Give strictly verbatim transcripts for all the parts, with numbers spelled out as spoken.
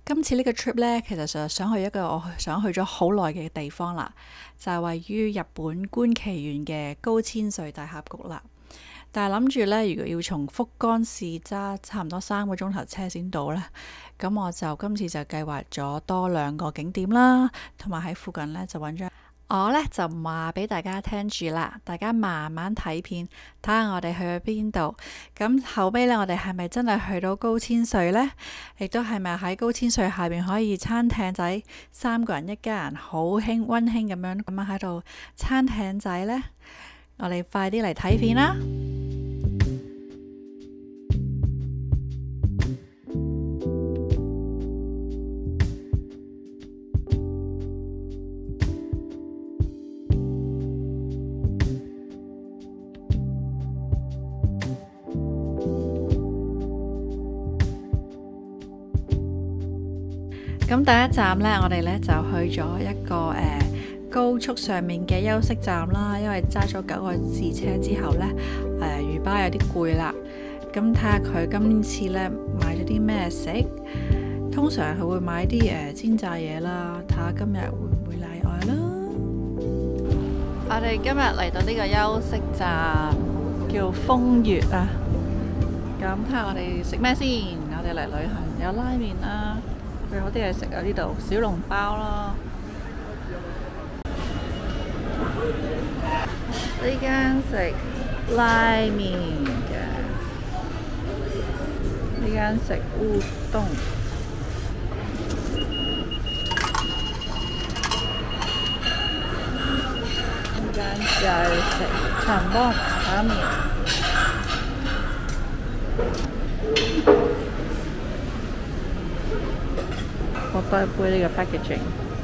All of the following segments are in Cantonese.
今次呢個 trip 呢，其實就係想去一個我想去咗好耐嘅地方啦，就係位於日本觀其縣嘅高千穗大峽谷啦。但係諗住呢，如果要從福岡市揸差唔多三個鐘頭車先到呢，咁我就今次就計劃咗多兩個景點啦，同埋喺附近呢就揾咗。我呢就唔話俾大家聽住啦，大家慢慢睇片，睇下我哋去咗邊度。咁後尾呢，我哋係咪真係去到高千穗呢？亦都係咪喺高千穗下邊可以餐艇仔，三個人一家人好興溫馨咁樣咁樣喺度餐艇仔呢？我哋快啲嚟睇片啦！咁第一站呢，我哋呢就去咗一個誒、呃、高速上面嘅休息站啦。因為揸咗九個字車之後呢，誒、呃、魚巴有啲攰啦。咁睇下佢今次呢買咗啲咩食。通常佢會買啲誒、呃、煎炸嘢啦。睇下今日會唔會例外啦。我哋今日嚟到呢個休息站叫風月啊。咁睇下我哋食咩先。我哋嚟旅行有拉麵啦。佢好啲嘢食啊！呢度小籠包咯。呢間食拉麵嘅，呢間食烏冬，呢間就食長幫打麵。我多一杯呢個 packaging。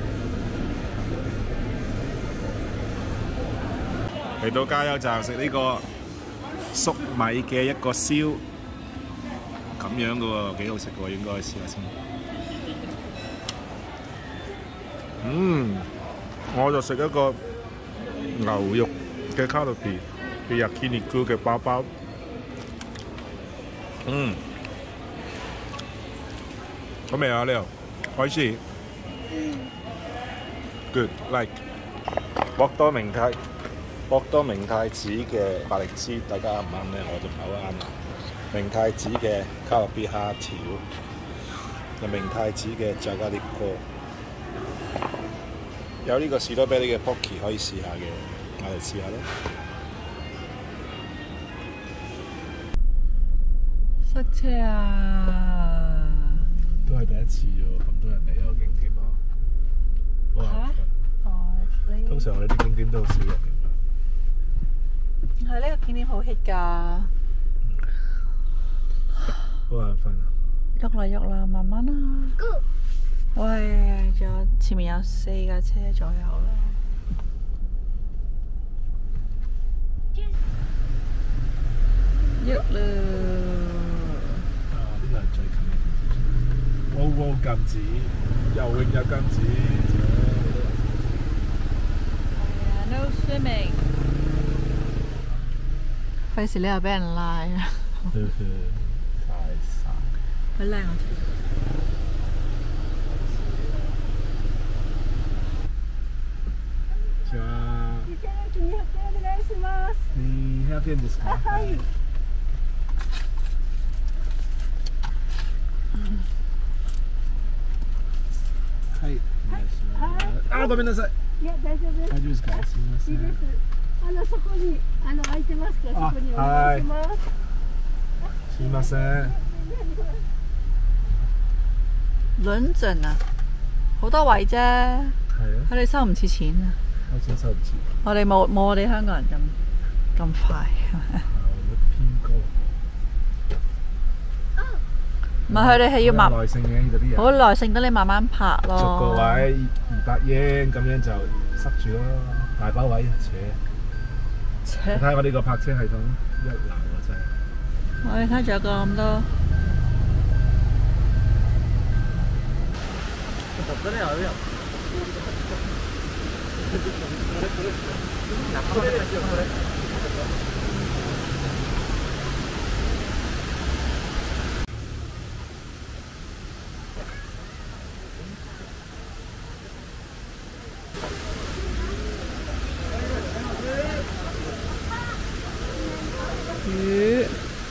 嚟到加油站食呢個粟米嘅一個燒，咁樣嘅喎，幾好食嘅喎，應該試下先。嗯，我就食一個牛肉嘅卡路比嘅 yakiniku 嘅包包。嗯，好味啊呢度。開始 ，good like 博多明太博多明太子嘅百力滋，大家啱唔啱咧？我就唔係好啱啦。明太子嘅卡樂 B 蝦條，有明太子嘅炸咖喱鍋，有呢個士多啤梨嘅 Pocky 可以試下嘅，我哋試下啦。 塞車啊！ 都係第一次喎，咁多人嚟呢個景點啊！好眼瞓。 哦，你通常我哋啲景點都好少人嘅。 係呢個景點好 hit 㗎。 好眼瞓啊！ 喐啦喐啦，慢慢啦。喂，仲有前面有四架車左右啦。喐啦！ 啊，呢個係最近嘅。wow wow 禁止，游泳又禁止。 係啊 ，no swimming。費事你又俾人拉啊！ 太曬。 好靚啊！ じゃあ、にひゃくえんお願いします。にひゃくえんですか？はい。はい、お願いします。あ、ごめんなさい。 いや、大丈夫です。 大丈夫ですか？すみません。 いいです。あの、そこに、あの、空いてますから、そこにお願いします。 すみません。 輪陣啊，好多位啫。係啊。佢哋收唔似錢啊。 我真收唔似。 我哋冇冇我哋香港人咁咁快。 偏高。 唔係佢哋係要慢， 耐性嘅呢度啲人。 好耐性，等你慢慢拍咯。 逐個位二百英咁樣就塞住咯，大把位扯。你睇下我呢個泊車系統一流啊真係。 我哋睇仲有個咁多。 魚。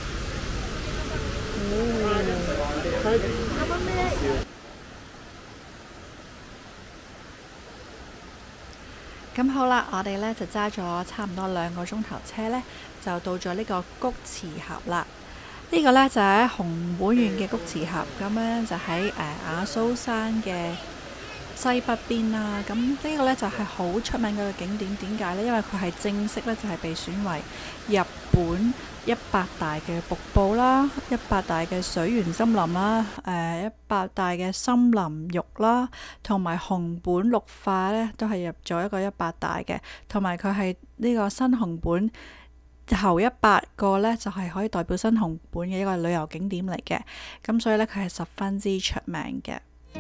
咁好啦，我哋咧就揸咗差唔多兩個鐘頭車咧，就到咗呢個谷池峽啦。呢、個咧就喺熊本縣嘅谷池峽，咁樣就喺誒亞蘇山嘅西北邊啦。咁呢個咧就係好出名嘅景點，點解呢？因為佢係正式咧就係被選為日本一百大嘅瀑布啦，一百大嘅水源森林啦，誒一百大嘅森林浴啦，同埋熊本綠化咧都係入咗一個一百大嘅，同埋佢係呢個新熊本頭一百個咧就係可以代表新熊本嘅一個旅遊景點嚟嘅，咁所以咧佢係十分之出名嘅。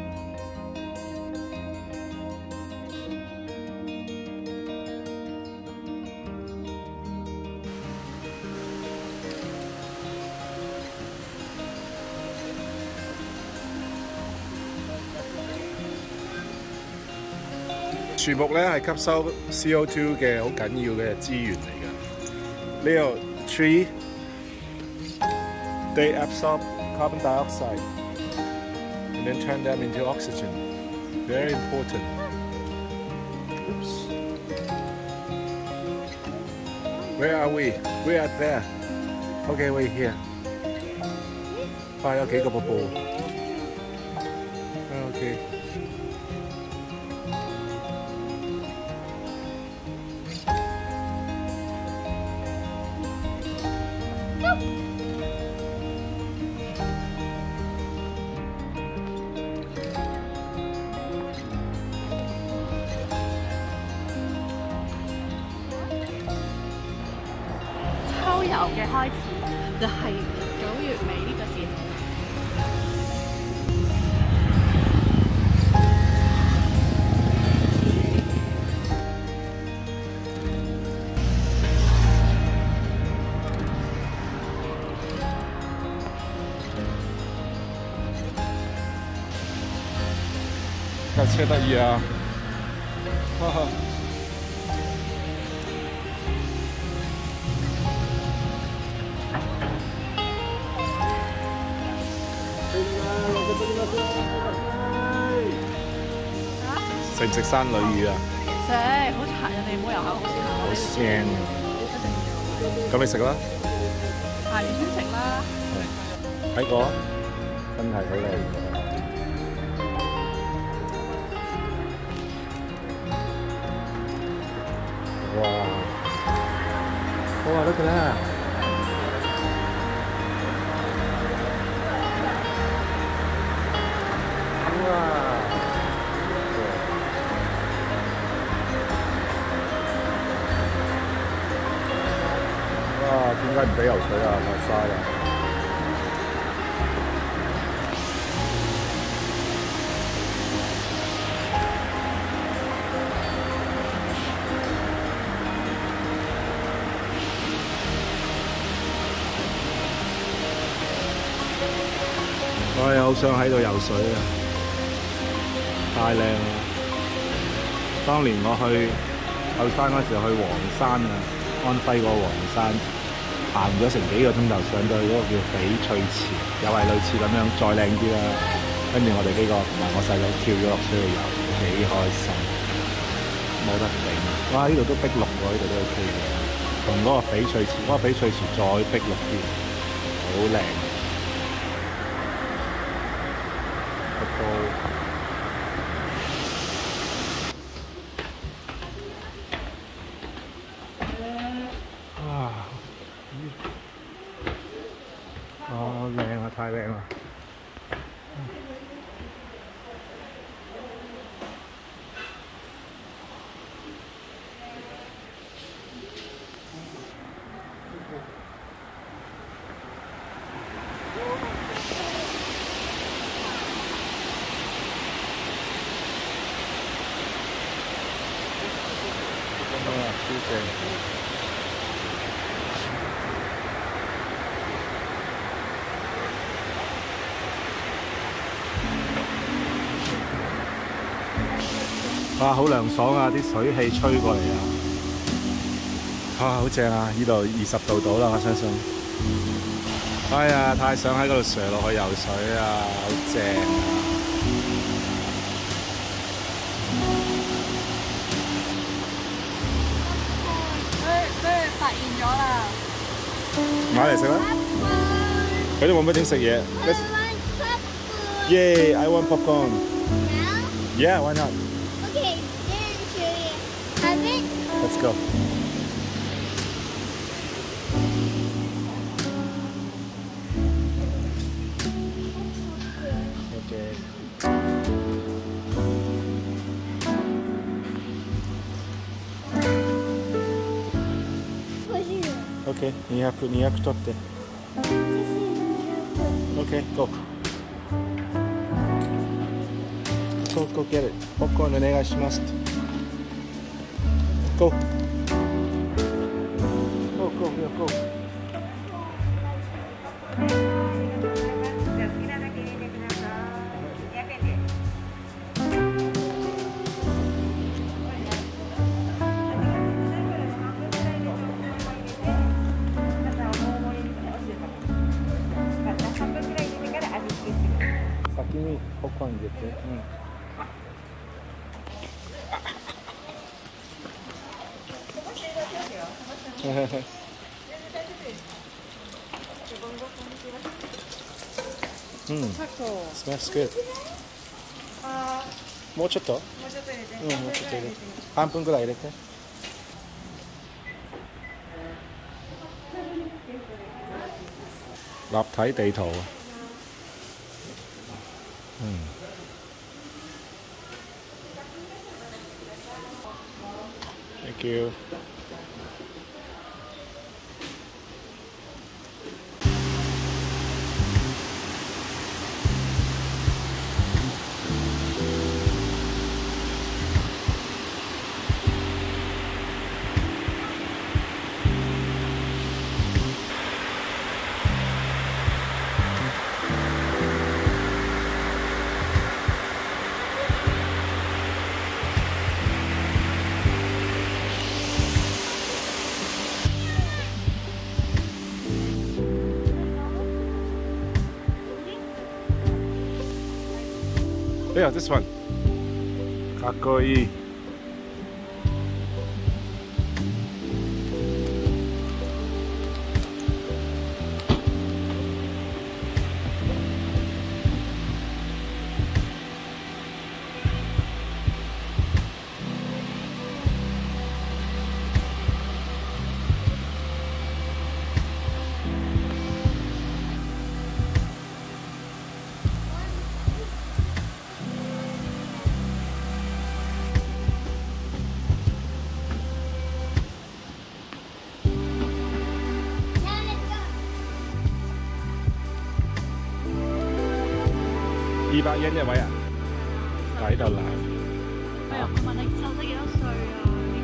樹木咧係吸收 C O two 嘅好緊要嘅資源嚟嘅。呢個 tree they absorb carbon dioxide and then turn them into oxygen. Very important. Oops. Where are we? We are there. Okay, we're here. 哇，有幾個瀑布。Okay. 秋遊嘅開始就係九月尾呢個時候。 架車得意啊！哈哈。食唔食山女魚啊？ 食，好殘，人哋冇遊客好似好腥啊！咁你食啦。 下年先食啦。 睇過，真係好靚。哇！哇，look at that！哇！哇！點解唔俾游水啊？落沙啊！我又好想喺度游水啊！太靚啦！當年我去後生嗰時候去黃山啊，安徽個黃山，行咗成幾個鐘頭上到去嗰個叫翡翠池，又係類似咁樣，再靚啲啦。跟住我哋幾個同埋我細佬跳咗落水去游，幾開心，冇得頂！哇！呢度都碧綠喎，呢度都 OK 嘅，同嗰個翡翠池，嗰、嗰個翡翠池再碧綠啲，好靚。哇！哦，靚啊！太靚啦！超正！ 哇，好涼爽啊！啲水氣吹過嚟啊！哇，好正啊！呢度二十度到啦，我相信。哎呀，太想喺嗰度瀡落去游水啊！好正啊！ 佢佢發現咗啦。 買嚟食啦！佢哋冇乜點食嘢。Yay! I want popcorn. Yeah, why not? Okay, then should we have it? Let's go. Okay. Okay, にひゃく、にひゃく取って。Okay, go. Go, go get it. ポップコーンお願いします。Go. Go, go, yeah, go. 先にポップコーン入れて。うんうん、smells good。もうちょっと？もうちょっと入れて。うん、もうちょっと入れて。半分ぐらい入れて。立體地圖啊！嗯。Thank you。Yeah, this one. かっこいい。二百yen一位啊，抵到爛。 我又問你瘦得幾多歲啊？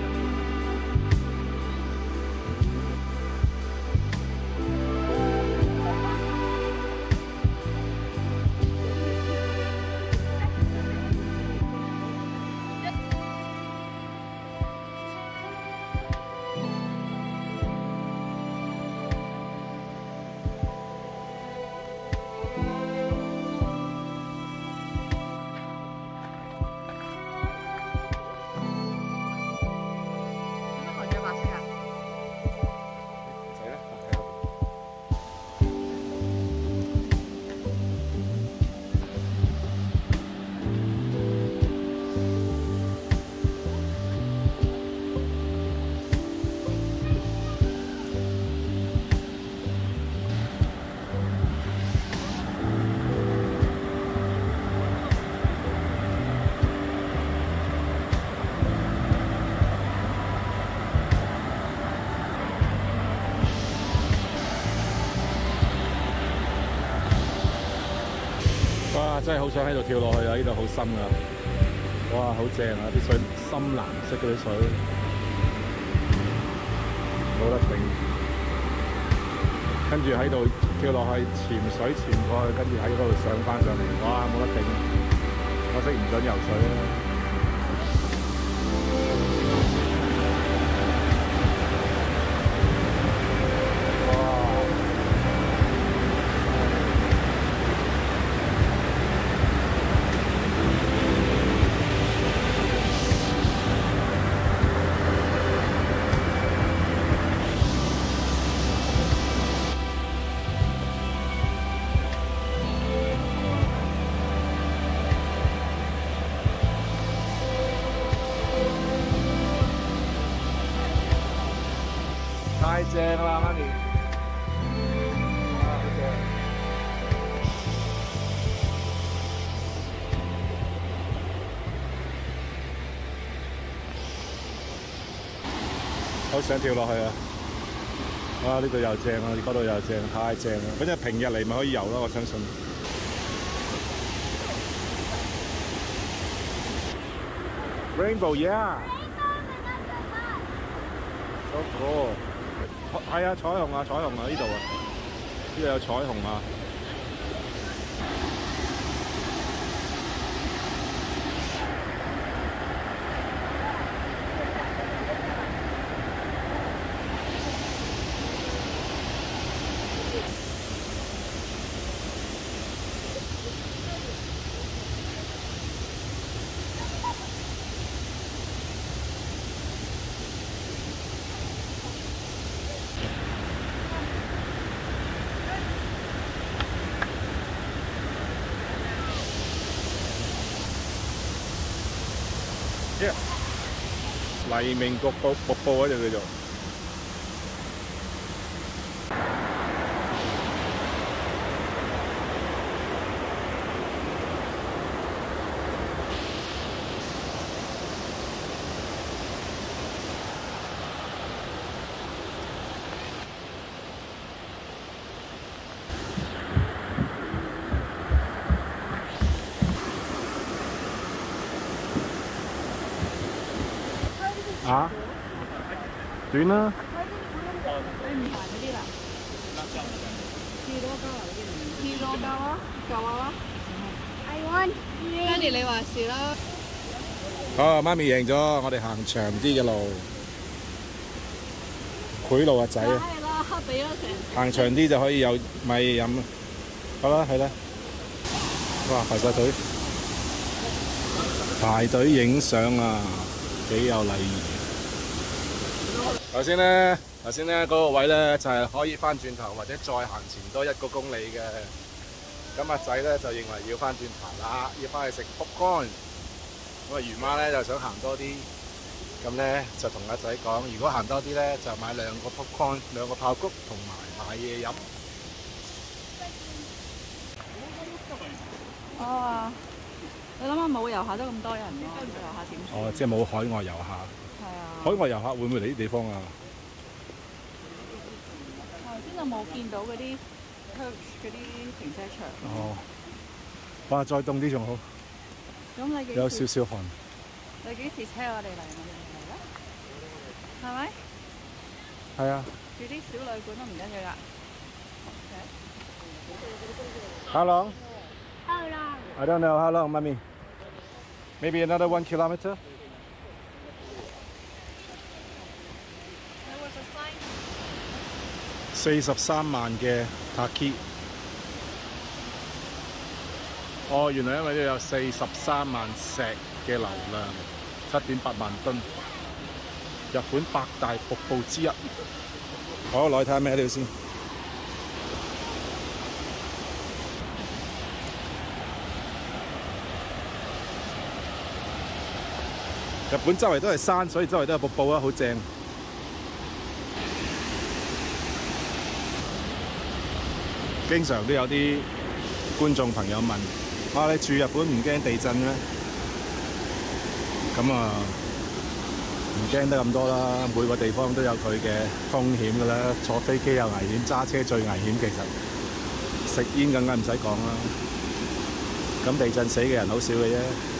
哇！真係好想喺度跳落去啊！呢度好深啊！哇，好正啊！啲水深藍色嗰啲水，冇得頂。跟住喺度跳落去，潛水潛過去，跟住喺嗰度上翻上嚟，哇！冇得頂。可惜唔準游水啊！ 太正啦，媽咪！哇，好正！好想跳落去啊！哇，呢度又正啊，嗰度又正，太正啦！咁即係平日嚟咪可以遊咯，我相信。Rainbow, yeah. So cool. 係啊，彩虹啊，彩虹啊，呢度啊，呢度有彩虹啊。Yeah. 黎明瀑布瀑布嗰隻叫做。啊？短啦。 你唔行嗰啲啦？士多膠啊嗰啲唔？士多膠啊，舊啊。 I want. Danny 你話事啦。 好，媽咪贏咗，我哋行長啲嘅路，賄賂阿仔啊！ 係啦，俾咗成。 行長啲就可以有米飲啦。好啦，係啦。哇，排晒隊，排隊影相啊，幾有禮儀。頭先咧，頭先咧嗰個位咧就係可以翻轉頭或者再行前多一個公里嘅。咁阿仔咧就認為要翻轉頭啦，要翻去食 popcorn。咁啊，魚媽咧就想行多啲，咁咧就同阿仔講，如果行多啲咧就買兩個 popcorn，兩個爆谷同埋買嘢飲。 哦，你諗下冇遊客都咁多人咯，遊客點算？ 哦，即係冇海外遊客。 係啊。 海外遊客會唔會嚟啲地方啊？ 頭先就冇見到嗰啲 coach 嗰啲停車場。 哦。哇！再凍啲仲好。 咁你幾時？ 有少少寒。 你幾時車我哋嚟？我哋嚟啦，係咪？ 係啊。 住啲小旅館都唔緊要㗎。 How long? How long? I don't know how long, Mommy. Maybe another one kilometer. There was a sign. 四十三萬嘅 Taki。哦，原來因為呢度有四十三萬石嘅流量，七點八萬噸，日本百大瀑布之一。好，落去睇下咩料先。日本周圍都係山，所以周圍都有瀑布啊，好正。經常都有啲觀眾朋友問：啊，你住日本唔驚地震咩？咁啊，唔驚得咁多啦。每個地方都有佢嘅風險㗎啦。坐飛機又危險，揸車最危險。其實食煙更加唔使講啦。咁地震死嘅人好少嘅啫。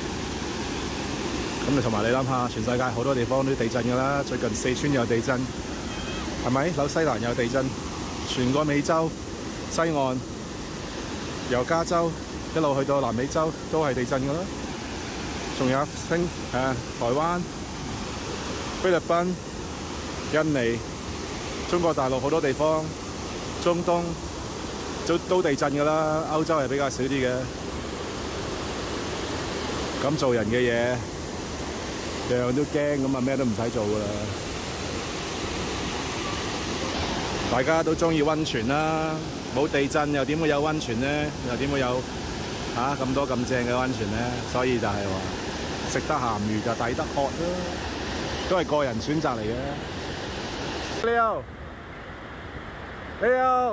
咁你同埋你諗下，全世界好多地方都地震㗎啦。最近四川有地震，係咪？紐西蘭有地震，全個美洲西岸由加州一路去到南美洲都係地震㗎啦。仲有星誒台灣、菲律賓、印尼、中國大陸好多地方，中東都都地震㗎啦。歐洲係比較少啲嘅。咁做人嘅嘢。樣樣都驚咁啊，咩都唔使做噶啦！大家都中意溫泉啦，冇地震又點會有溫泉咧？又點會有嚇咁多咁正嘅溫泉咧？所以就係話食得鹹魚就抵得渴啦，都係個人選擇嚟嘅。Leo， 你好。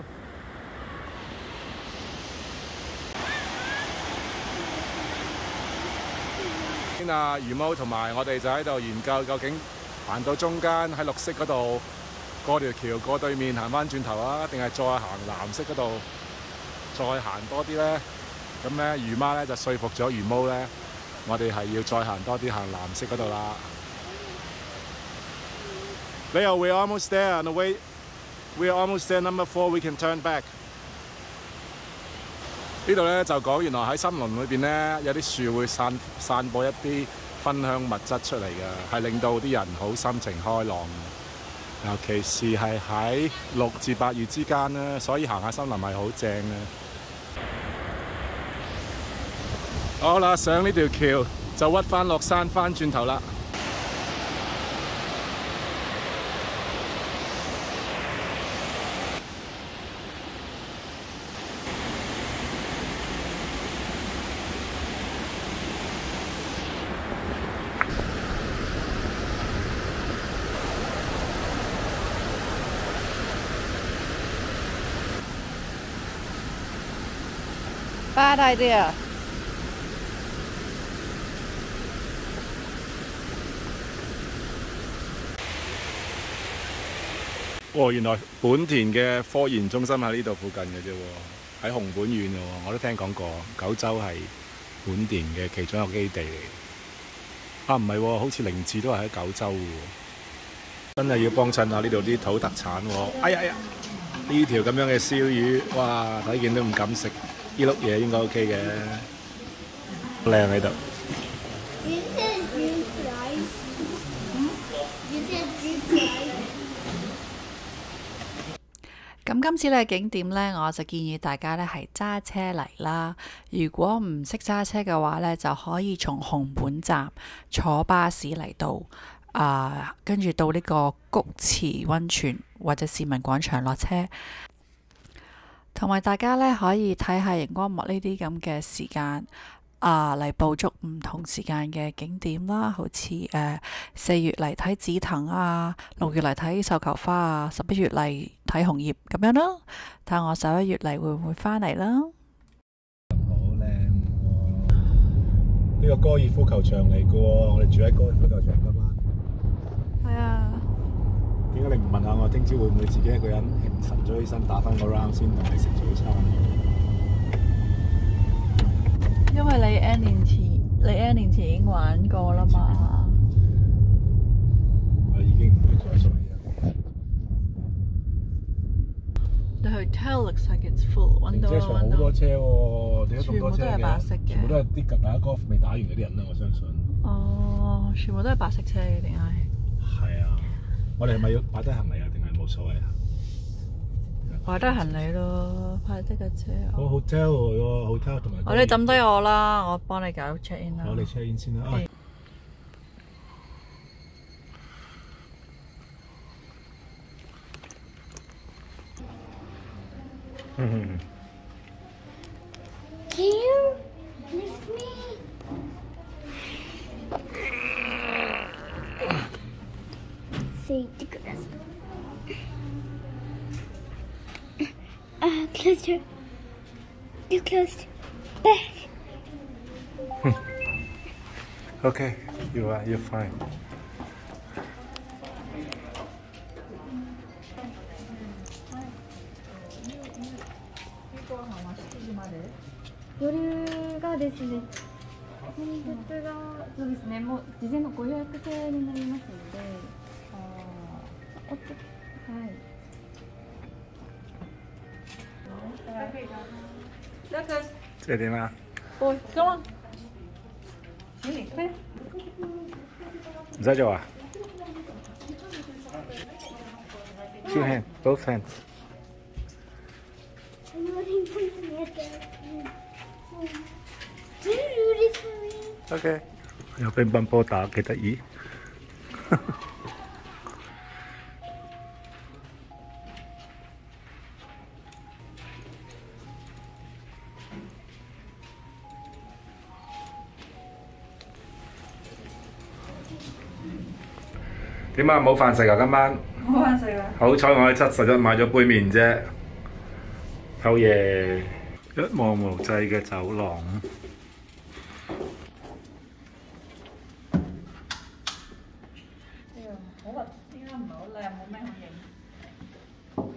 啊，魚毛同埋我哋就喺度研究究竟行到中間喺綠色嗰度過條橋過對面行翻轉頭啊，定係再行藍色嗰度再行多啲咧？咁咧魚媽咧就說服咗魚毛咧，我哋係要再行多啲行藍色嗰度啦。Leo, we're almost there on the way. We're almost there. Number four, we can turn back. 呢度咧就講原來喺森林裏邊咧有啲樹會散散播一啲芬香物質出嚟嘅，係令到啲人好心情開朗嘅。尤其是係喺六至八月之間咧，所以行下森林係好正嘅。好啦，上呢條橋就屈翻落山翻轉頭啦。 Bad idea。 哦，原來本田嘅科研中心喺呢度附近嘅啫喎，喺熊本縣嘅喎，我都聽講過。九州係本田嘅其中一個基地嚟。啊，唔係喎，好似凌志都係喺九州嘅喎。真係要幫襯下呢度啲土特產喎。哎呀哎呀，呢條咁樣嘅燒魚，哇！睇見都唔敢食。呢碌嘢應該 OK 嘅，靚喺度。 咁今次呢景點呢，我就建議大家呢係揸車嚟啦。如果唔識揸車嘅話呢，就可以從熊本站坐巴士嚟到，啊、呃，跟住到呢個菊池溫泉或者市民廣場落車。同埋大家咧可以睇下熒光幕呢啲咁嘅時間啊，嚟捕捉唔同時間嘅景點啦，好似誒四月嚟睇紫藤啊，六月嚟睇繡球花啊，十一月嚟睇紅葉咁樣咯。睇下我十一月嚟會唔會返嚟啦。 好靚喎！呢個高爾夫球場嚟嘅喎，我哋住喺高爾夫球場㗎嘛。 係啊。 點解你唔問下我聽朝會唔會自己一個人晨早起身打翻個 round 先同你食早餐？ 因為你 N 年前，你 N 年前已經玩過啦嘛。 我已經唔會再做嘢。 The hotel looks like it's full。 停車場好多車喎，點解咁多車嘅？ 全部都係白色嘅。 全部都係啲打 golf 未打完嗰啲人啦，我相信。 哦，全部都係白色車嘅，定係？ 係啊。我哋係咪要擺低行李啊？定係冇所謂啊？ 擺低行李咯，擺低架車。 好 hotel 喎 ，hotel 同埋。 我你抌低我啦，我幫你搞 check in 啦。 好，你 check in 先啦。嗯。 Can you lift me? Uh, closer. You closed. Back. Okay, you are. You're fine. 夜がですね、本日がそうですね、もう事前のご予約制になりますので、あおっとはい。 即係點啊？ 喂，咁啊， 咩？ 唔使做啊 ？Two hands, both hands. I'm waiting for you at the Can you do this for me? OK。有乒乓波打幾得意。點啊？冇飯食啊？今晚冇飯食啊！ 好彩我喺七十一買咗杯麵啫。 好嘢！一望無際嘅走廊。 好核，應該唔係好靚，冇咩好影。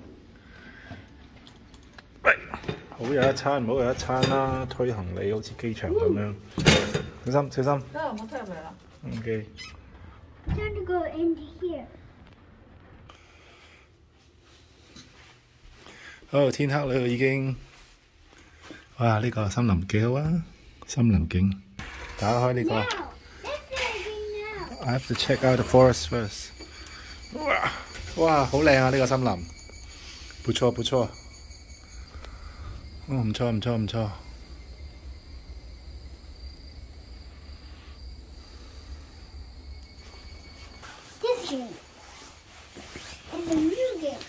喂，好有一餐，唔好有一餐啦！推行李好似機場咁樣，小心小心。 得啦，唔好推入嚟啦。 OK。 Time to go in here. 好，天黑啦，已經。哇！呢、這個森林幾好啊，森林景。打開呢、這個。 Now, let's do it now. I have to check out the forest first。哇！哇！好靚啊！呢、這個森林。不錯不錯。哦，唔錯唔錯唔錯。 This game is a new game.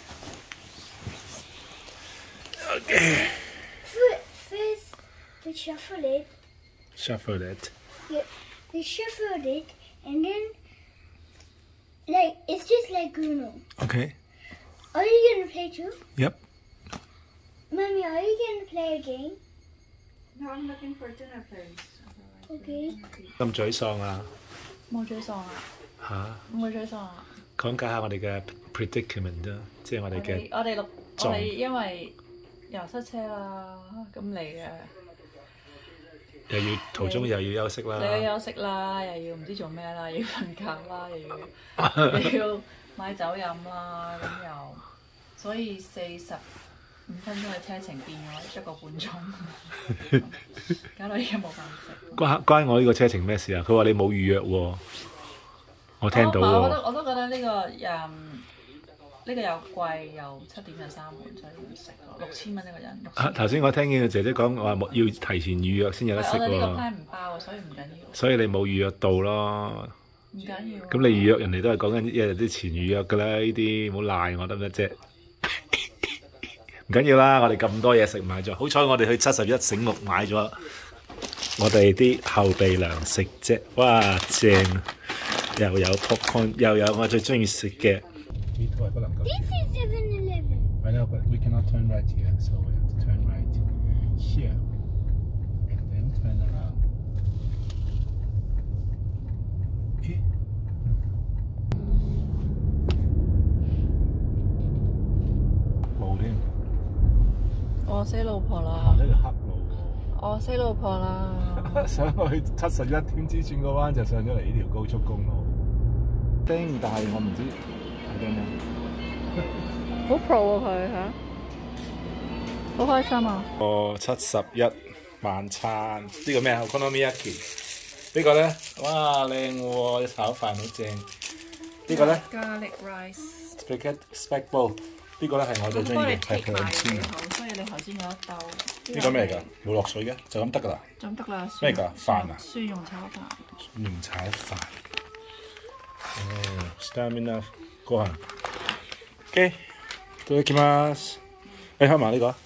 Okay. First, we shuffle it. Shuffle it. Yeah, we shuffled it, and then like it's just like Uno. Okay. Are you gonna play too? Yep. Mommy, are you gonna play a game? No, I'm looking for dinner place. Okay. 咁沮喪啊！ 冇沮喪啊！ 嚇！ 冇沮喪啊！ 講解下我哋嘅 predicament 啫，即係我哋我哋嘅我哋錄我狀哋因為又塞車啦，咁嚟嘅。 又要途中又要休息啦。 你要休息啦，又要唔知做咩啦，又要瞓覺啦，又要又要買酒飲啦，咁又所以四十五分鐘嘅車程變咗一個半鐘，搞到而家冇飯食。 關關我呢個車程咩事啊？佢話你冇預約喎，我聽到我我都喎。 我都覺得呢、呢個誒呢、呢個又貴又七點就閂門，所以要食六千蚊一個人。 啊！頭先我聽見個姐姐講話冇要提前預約先有得食我哋呢個喎， plan 唔包，所以唔緊要。 所以你冇預約到咯。 唔緊要。 咁你預約人哋都係講緊一日之前預約㗎啦，呢啲唔好賴我得唔得啫？唔緊要啦，我哋咁多嘢食買咗，好彩我哋去七十一醒目買咗我哋啲後備糧食啫，哇正！又有 popcorn， 又有我最中意食嘅。呢度係不能夠。 This is seven eleven. I know, but we cannot turn right here, so we have to turn right here, and then turn around. 咦？冇添。 我死老婆行啦！ 呢條黑路喎。 我死老婆啦！ 想去七十一添之轉個彎就上咗嚟呢條高速公路。叮，但係我唔知係點樣。 好 pro 啊佢嚇，好開心啊！ 個七十一晚餐呢個咩啊 ？Okonomiyaki 呢個咧，哇靚喎！炒飯好正。呢個咧 Garlic rice。 ，spaghetti spag bowl 呢個咧係我最中意嘅 take 埋 pepperoni。 幾好，所以你頭先有一兜。 呢個咩嚟㗎？冇落水嘅，就咁得㗎啦。 就咁得啦。 咩嚟㗎？飯啊？ 蒜蓉炒飯。 蒜蓉炒飯。哦 ，stamina ご飯。OK，いただきます。誒，開埋呢個。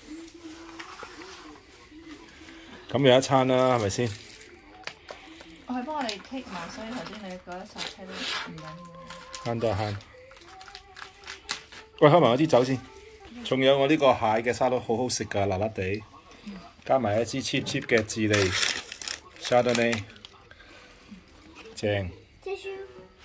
咁有一餐啦，係咪先？ 我係幫我哋 take 埋，所以頭先你覺得剎車都唔緊要。 慳都係慳。喂，開埋我啲酒先。仲有我呢個蟹嘅沙律好好食㗎，辣辣地，加埋一支 cheap cheap 嘅智利 Chardonnay， 正。 Tissue.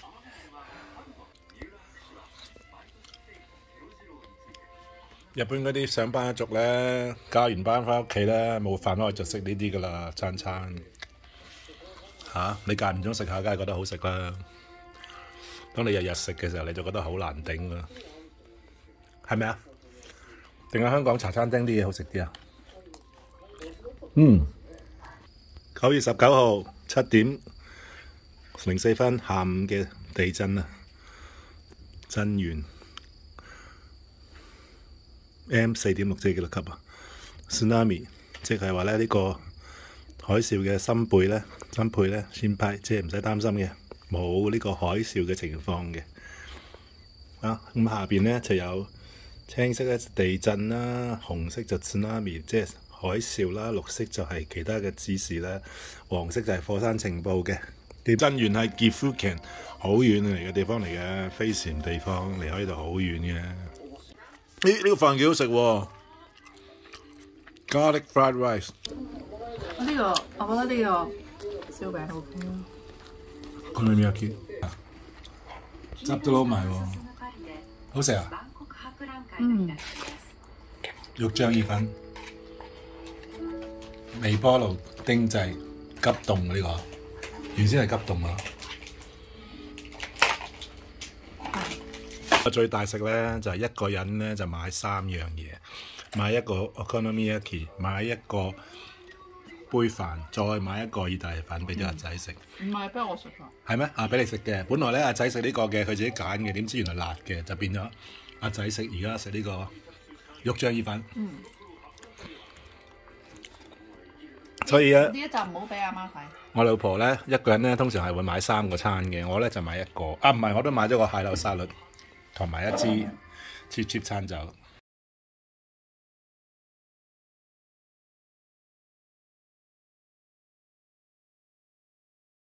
日本嗰啲上班一族咧，加完班翻屋企咧，冇飯開就食呢啲㗎啦，餐餐嚇、啊、你間唔中食下，梗係覺得好食啦。當你日日食嘅時候，你就覺得好難頂㗎，係咪啊？定係香港茶餐廳啲嘢好食啲啊？嗯，九月十九號七點零四分下午嘅地震啊，震源 M 四點六即係幾多級啊 ？Tsunami 即係話咧呢個海嘯嘅深貝咧，深貝咧先派，即係唔使擔心嘅，冇呢個海嘯嘅情況嘅。啊，咁下邊咧就有青色咧地震啦，紅色就 Tsunami 即係海嘯啦，綠色就係其他嘅指示啦，黃色就係火山情報嘅。震源係岐阜県，好遠嚟嘅地方嚟嘅，飛船地方離開呢度好遠嘅。咦？呢、這個飯幾好食喎！ garlic fried rice。 呢個我覺得呢個燒餅 O K 咯。 佢裏面有結，汁都撈埋喎，好食啊！ 嗯， 肉醬意粉，微波爐叮製急凍嘅呢個，原先係急凍啊！我最大食咧就係、是、一個人咧就買三樣嘢，買一個 okonomiyaki， 買一個杯飯，再買一個意大利粉俾啲阿仔食。 唔係俾我食啊！ 係咩？啊，俾你食嘅。本來咧阿仔食呢個嘅，佢自己揀嘅，點知原來辣嘅，就變咗阿仔食。而家食呢個肉醬意粉。 嗯。 所以咧， 呢一集唔好俾阿媽睇。 我老婆咧一個人咧通常係會買三個餐嘅，我咧就買一個。啊，唔係，我都買咗個蟹柳沙律同埋一支 cheap cheap 餐酒。